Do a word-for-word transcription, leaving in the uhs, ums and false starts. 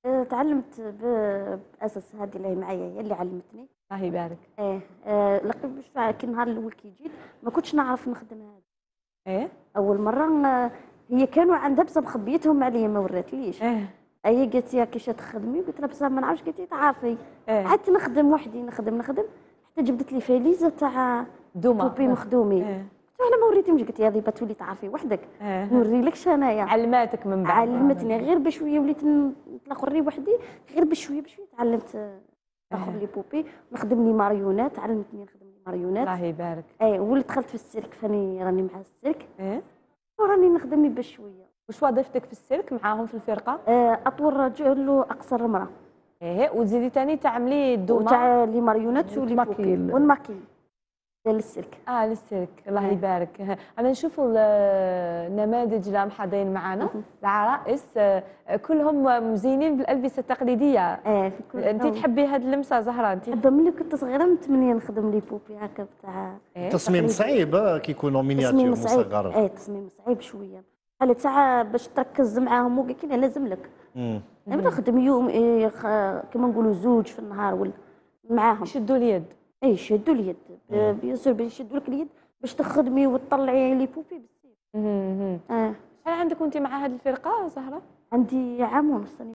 آآ تعلّمت ب بأساس هذه اللي معايا هي اللي علّمتني. الله يبارك. إيه، آآ لقيت باش كي النهار الأول كي جيت ما كنتش نعرف نخدم هذا. إيه؟ أول مرّة آه، هي كانوا عندها بصح مخبيتهم عليَّ ما وراتليش. إيه. هي قالت لي كيفاش تخدمي؟ قلت لها بصح ما نعرفش. قالت لي تعرفي. إيه. قعدت نخدم وحدي نخدم نخدم حتى جبدت لي فاليزة تاع دومة بوبي بس. مخدومين. إيه. قلت لها ما وريتهمش. قالت لي هذه بتولي تعرفي وحدك. إيه. نوري لكش انايا. علماتك من بعد. علمتني غير بشويه وليت نطلق ري وحدي. غير بشويه بشويه تعلمت ناخذ لي بوبي ونخدم لي ماريونات. علمتني نخدم لي ماريونات. الله يبارك. اي وليت دخلت في السيرك فاني راني مع السيرك. إيه. وراني نخدم لي بشويه. وش وظيفتك في السيرك معاهم في الفرقة؟ اطول رجل واقصر امراه. ايه وتزيدي ثاني تعملي الدومة وتاع لي ماريونات ولي بوبي والماكي ديال السيرك. اه للسيرك. الله إيه. يبارك. انا نشوفوا النماذج اللي محاضرين معنا العرائس آه، كلهم مزينين بالالبسه التقليديه. ايه في كل انت تحبي هذه اللمسه زهره انت؟ حابه ملي كنت صغيره متمنيه نخدم لي بوبي هكا تاع إيه؟ تصميم صعيب آه، كيكونوا مينياتير تصميم صعيب. مصغر. ايه تصميم صعيب شويه. بحال تاع باش تركز معاهم وكاع كاين لازم لك. امم يعني نخدم يوم إيه خ... كما نقولوا زوج في النهار ولا معاهم. يشدوا اليد. اي يشدوا اليد بيان سور باش يشدوا لك اليد باش تخدمي وتطلعي لي بوبي بزاف. اها. اه شحال عندك وانت مع هذه الفرقه زهره؟ عندي عام ونص.